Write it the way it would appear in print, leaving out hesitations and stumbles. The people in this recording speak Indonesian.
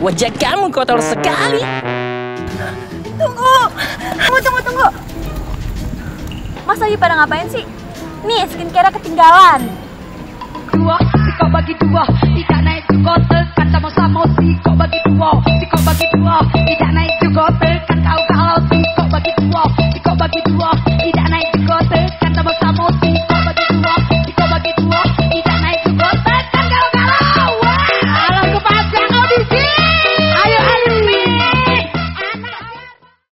Wajah kamu kotor sekali. Tunggu. Mas lagi pada ngapain sih? Nih, skincare ketinggalan. Dua, si kau bagi dua, tidak naik juga tekan sama-sama si kau bagi dua, si kau bagi dua, tidak naik juga tekan kau kalau si kau bagi dua, si kau bagi dua.